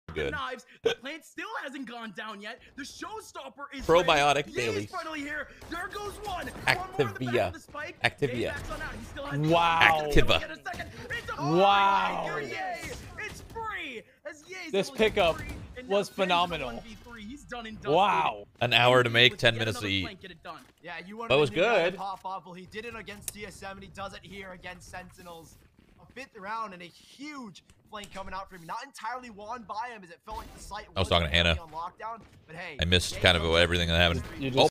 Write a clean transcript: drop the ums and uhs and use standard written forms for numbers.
good. Knives. The plant still hasn't gone down yet. The showstopper is Probiotic ready. daily. He's finally here. There goes one. Activia. Activia. Wow. Activa. Wow. It's free. As This pickup was phenomenal. Wow. An hour to make, 10 minutes to eat. Yeah, you But it was good. Pop off. Well, he did it against TSM, and he does it here against Sentinels. A 5th round and a huge flank coming out for him. Not entirely won by him, as it felt like the site I was talking to Hannah. on lockdown. But hey, I missed kind of everything that happened. You Oh,